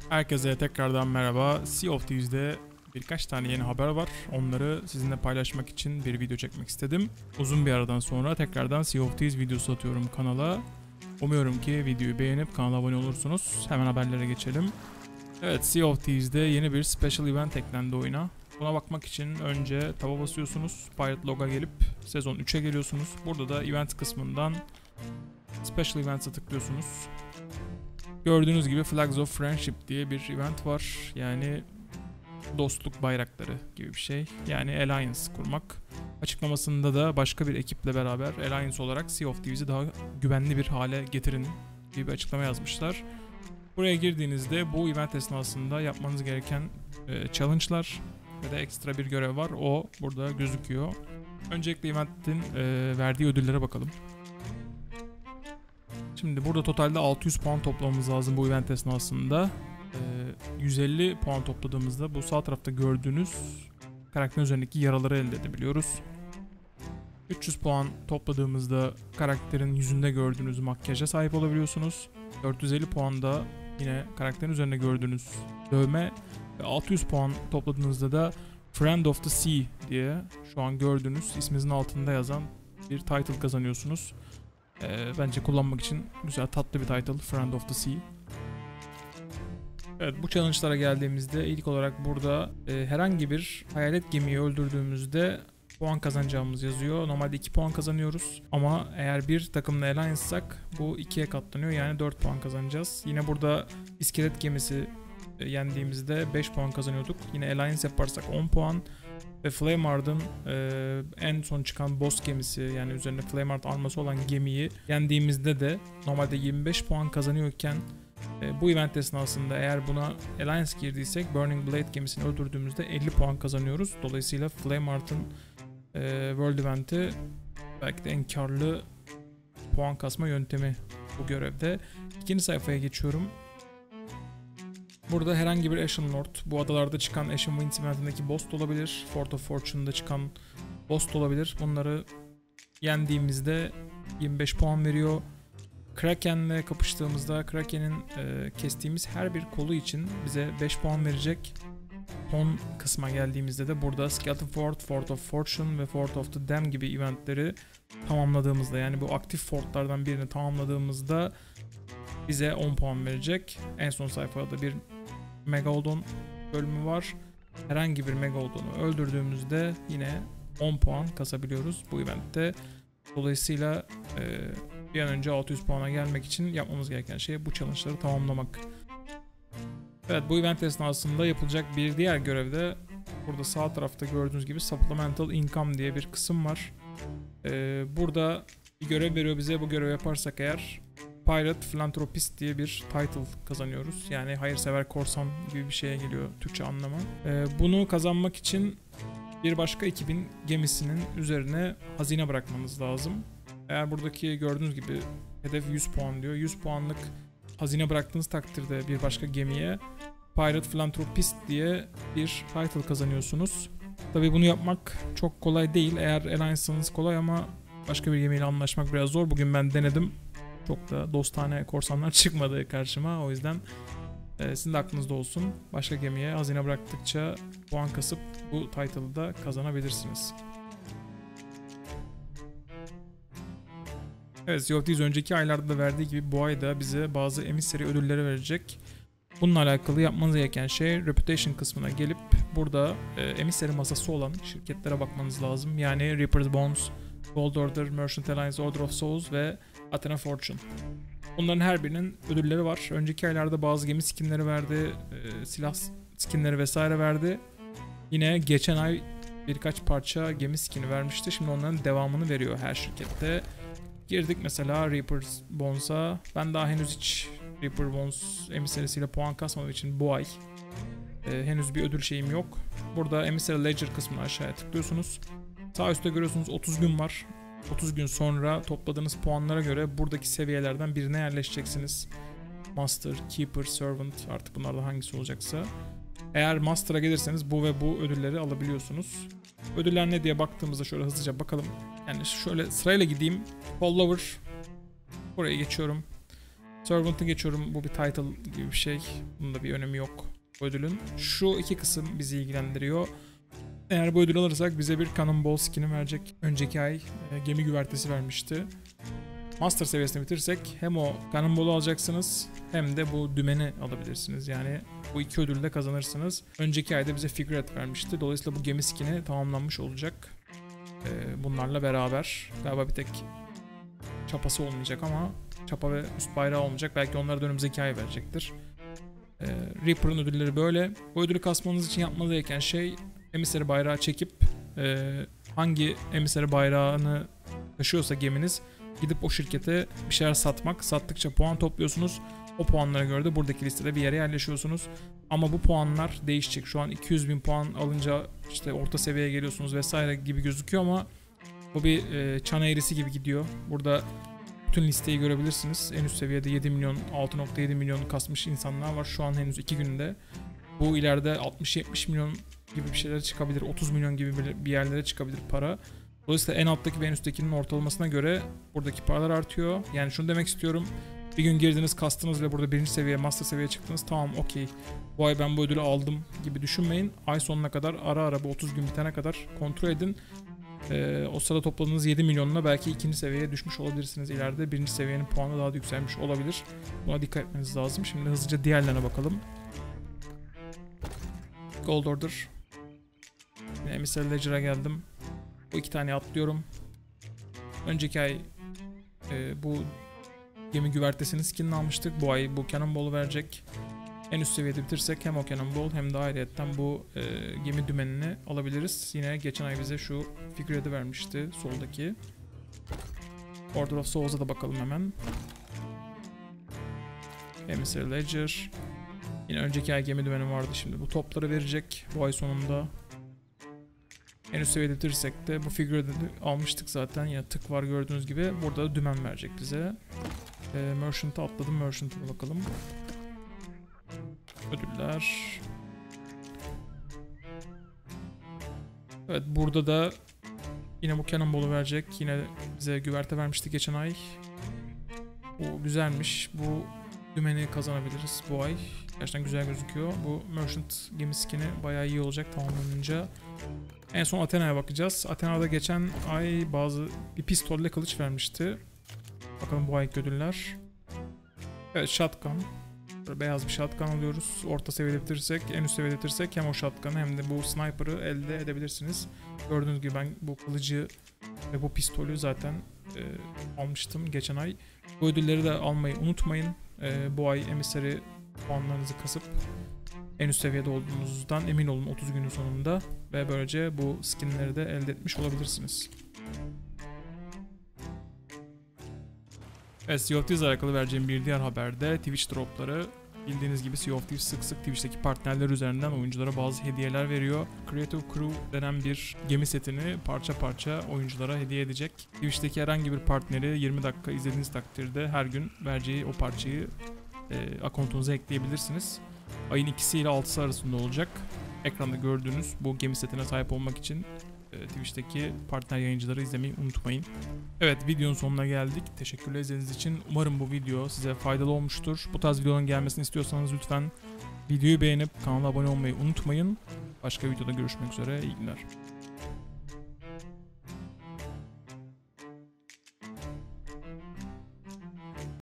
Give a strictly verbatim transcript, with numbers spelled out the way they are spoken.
Herkese tekrardan merhaba. Sea of Thieves'de birkaç tane yeni haber var. Onları sizinle paylaşmak için bir video çekmek istedim. Uzun bir aradan sonra tekrardan Sea of Thieves videosu atıyorum kanala. Umuyorum ki videoyu beğenip kanala abone olursunuz. Hemen haberlere geçelim. Evet, Sea of Thieves'de yeni bir special event eklendi oyuna. Buna bakmak için önce taba basıyorsunuz. Pirate Log'a gelip sezon üçe geliyorsunuz. Burada da event kısmından special events'a tıklıyorsunuz. Gördüğünüz gibi Flags of Friendship diye bir event var. Yani dostluk bayrakları gibi bir şey. Yani Alliance kurmak. Açıklamasında da başka bir ekiple beraber Alliance olarak Sea of Thieves'i daha güvenli bir hale getirin gibi bir açıklama yazmışlar. Buraya girdiğinizde bu event esnasında yapmanız gereken e, challenge'lar ve de ekstra bir görev var. O burada gözüküyor. Öncelikle eventin e, verdiği ödüllere bakalım. Şimdi burada totalde altı yüz puan toplamamız lazım bu event esnasında. Ee, yüz elli puan topladığımızda bu sağ tarafta gördüğünüz karakterin üzerindeki yaraları elde edebiliyoruz. üç yüz puan topladığımızda karakterin yüzünde gördüğünüz makyaja sahip olabiliyorsunuz. dört yüz elli puanda yine karakterin üzerinde gördüğünüz dövme ve altı yüz puan topladığınızda da Friend of the Sea diye şu an gördüğünüz isminizin altında yazan bir title kazanıyorsunuz. Ee, bence kullanmak için güzel, tatlı bir title, Friend of the Sea. Evet, bu challenge'lara geldiğimizde ilk olarak burada e, herhangi bir hayalet gemiyi öldürdüğümüzde puan kazanacağımız yazıyor. Normalde iki puan kazanıyoruz ama eğer bir takımla alliance'sak bu ikiye katlanıyor, yani dört puan kazanacağız. Yine burada iskelet gemisi e, yendiğimizde beş puan kazanıyorduk. Yine alliance yaparsak on puan. Ve Flameheart'ın e, en son çıkan boss gemisi, yani üzerinde Flameheart arması olan gemiyi yendiğimizde de normalde yirmi beş puan kazanıyorken e, bu event esnasında eğer buna Alliance girdiysek Burning Blade gemisini öldürdüğümüzde elli puan kazanıyoruz. Dolayısıyla Flameheart'ın e, World Event'i belki de en karlı puan kasma yöntemi bu görevde. İkinci sayfaya geçiyorum. Burada herhangi bir Ashen Lord, bu adalarda çıkan Ashen Winds eventindeki boss da olabilir, Fort of Fortune'da çıkan boss da olabilir. Bunları yendiğimizde yirmi beş puan veriyor. Kraken'le kapıştığımızda Kraken'in e, kestiğimiz her bir kolu için bize beş puan verecek. Son kısma geldiğimizde de burada Skeleton Fort, Fort of Fortune ve Fort of the Dam gibi eventleri tamamladığımızda, yani bu aktif fortlardan birini tamamladığımızda bize on puan verecek. En son sayfada bir Megalodon bölümü var. Herhangi bir Megalodon'u öldürdüğümüzde yine on puan kasabiliyoruz bu eventte. Dolayısıyla e, bir an önce altı yüz puana gelmek için yapmamız gereken şey bu challenge'ları tamamlamak. Evet, bu event esnasında yapılacak bir diğer görevde burada sağ tarafta gördüğünüz gibi Supplemental Income diye bir kısım var. E, burada bir görev veriyor bize. Bu görevi yaparsak eğer Pirate Philanthropist diye bir title kazanıyoruz. Yani hayırsever korsan gibi bir şeye geliyor Türkçe anlamı. Ee, bunu kazanmak için bir başka ekibin gemisinin üzerine hazine bırakmanız lazım. Eğer buradaki gördüğünüz gibi hedef yüz puan diyor. yüz puanlık hazine bıraktığınız takdirde bir başka gemiye Pirate Philanthropist diye bir title kazanıyorsunuz. Tabii bunu yapmak çok kolay değil. Eğer alliance'ınız kolay ama başka bir gemiyle anlaşmak biraz zor. Bugün ben denedim. Çok da dostane korsanlar çıkmadı karşıma. O yüzden e, sizin de aklınızda olsun. Başka gemiye hazine bıraktıkça puan kasıp bu title'ı da kazanabilirsiniz. Evet, Sea of Thieves önceki aylarda da verdiği gibi bu ay da bize bazı emissary ödülleri verecek. Bununla alakalı yapmanız gereken şey Reputation kısmına gelip burada e, emissary masası olan şirketlere bakmanız lazım. Yani Reaper's Bonds, Gold Order, Merchant Alliance, Order of Souls ve Athena Fortune. Bunların her birinin ödülleri var. Önceki aylarda bazı gemi skinleri verdi, e, silah skinleri vesaire verdi. Yine geçen ay birkaç parça gemi skini vermişti. Şimdi onların devamını veriyor her şirkette. Girdik mesela Reaper's Bonds'a. Ben daha henüz hiç Reaper Bonds emissary'siyle puan kasmadığım için bu ay e, henüz bir ödül şeyim yok. Burada Emissary Ledger kısmına aşağıya tıklıyorsunuz. Sağ üstte görüyorsunuz otuz gün var. otuz gün sonra topladığınız puanlara göre buradaki seviyelerden birine yerleşeceksiniz. Master, Keeper, Servant, artık bunlardan hangisi olacaksa. Eğer Master'a gelirseniz bu ve bu ödülleri alabiliyorsunuz. Ödüller ne diye baktığımızda şöyle hızlıca bakalım. Yani şöyle sırayla gideyim. Follower. Buraya geçiyorum. Servant'ı geçiyorum. Bu bir title gibi bir şey. Bunun da bir önemi yok bu ödülün. Şu iki kısım bizi ilgilendiriyor. Eğer bu ödülü alırsak bize bir Cannonball skin'i verecek. Önceki ay e, gemi güvertesi vermişti. Master seviyesini bitirirsek hem o Cannonball'u alacaksınız hem de bu dümeni alabilirsiniz. Yani bu iki ödülü de kazanırsınız. Önceki ayda bize figuret vermişti. Dolayısıyla bu gemi skin'i tamamlanmış olacak. E, bunlarla beraber galiba bir tek çapası olmayacak ama çapa ve üst bayrağı olmayacak. Belki onları da önümüzdeki ay verecektir. Ee, Reaper'ın ödülleri böyle. Bu ödülü kasmanız için yapmanız gereken şey emiseri bayrağı çekip e, hangi emiseri bayrağını taşıyorsa geminiz gidip o şirkete bir şeyler satmak. Sattıkça puan topluyorsunuz. O puanlara göre de buradaki listede bir yere yerleşiyorsunuz. Ama bu puanlar değişecek. Şu an iki yüz bin puan alınca işte orta seviyeye geliyorsunuz vesaire gibi gözüküyor ama bu bir e, çan eğrisi gibi gidiyor. Burada bütün listeyi görebilirsiniz. En üst seviyede yedi milyon, altı nokta yedi milyon kasmış insanlar var. Şu an henüz iki günde. Bu ileride altmış yetmiş milyon gibi bir şeyler çıkabilir. otuz milyon gibi bir yerlere çıkabilir para. Dolayısıyla en alttaki ve en üsttekinin ortalamasına göre buradaki paralar artıyor. Yani şunu demek istiyorum. Bir gün girdiniz, kastınız ve burada birinci seviye, master seviyeye çıktınız. Tamam, okey. Bu ay ben bu ödülü aldım gibi düşünmeyin. Ay sonuna kadar ara ara bu otuz gün bitene kadar kontrol edin. Ee, o sırada topladığınız yedi milyonla belki ikinci seviyeye düşmüş olabilirsiniz ileride. Birinci seviyenin puanı daha da yükselmiş olabilir. Buna dikkat etmeniz lazım. Şimdi hızlıca diğerlerine bakalım. Gold Order. Yine Emissary Ledger'a geldim. Bu iki tane atlıyorum. Önceki ay e, bu gemi güvertesini skinini almıştık. Bu ay bu Cannonball'u verecek. En üst seviyede bitirsek hem o Cannonball hem de ayrıyetten bu e, gemi dümenini alabiliriz. Yine geçen ay bize şu figürede vermişti soldaki. Order of Souls'a da bakalım hemen. Emissary Ledger. Yine önceki ay gemi dümeni vardı, şimdi bu topları verecek bu ay sonunda. En üst seviyede bitirirsek de bu figürede almıştık zaten. Ya tık var gördüğünüz gibi. Burada da dümen verecek bize. E, Merchant'a atladım. Merchant'a bakalım. Ödüller. Evet, burada da yine bu Cannonball'u verecek. Yine bize güverte vermişti geçen ay. Bu güzelmiş. Bu dümeni kazanabiliriz bu ay. Gerçekten güzel gözüküyor. Bu Merchant gemi skin'i bayağı iyi olacak tamamlanınca. En son Athena'ya bakacağız. Athena'da geçen ay bazı bir pistolle kılıç vermişti. Bakalım bu ayki ödüller. Evet, shotgun. Böyle beyaz bir shotgun alıyoruz. Orta seviyede bitirirsek, en üst seviyede bitirirsek hem o shotgun'ı hem de bu sniper'ı elde edebilirsiniz. Gördüğünüz gibi ben bu kılıcı ve bu pistolü zaten e, almıştım geçen ay. Bu ödülleri de almayı unutmayın. E, bu ay Emissary puanlarınızı kasıp en üst seviyede olduğunuzdan emin olun otuz günün sonunda ve böylece bu skinleri de elde etmiş olabilirsiniz. Evet, Sea of Thieves alakalı vereceğim bir diğer haberde Twitch dropları. Bildiğiniz gibi Sea of Thieves sık sık Twitch'teki partnerler üzerinden oyunculara bazı hediyeler veriyor. Creative Crew denen bir gemi setini parça parça oyunculara hediye edecek. Twitch'teki herhangi bir partneri yirmi dakika izlediğiniz takdirde her gün vereceği o parçayı e, akontunuza ekleyebilirsiniz. Ayın ikisi ile altısı arasında olacak. Ekranda gördüğünüz bu gemi setine sahip olmak için e, Twitch'teki partner yayıncıları izlemeyi unutmayın. Evet, videonun sonuna geldik. Teşekkürler izlediğiniz için. Umarım bu video size faydalı olmuştur. Bu tarz videoların gelmesini istiyorsanız lütfen videoyu beğenip kanala abone olmayı unutmayın. Başka videoda görüşmek üzere. İyi günler.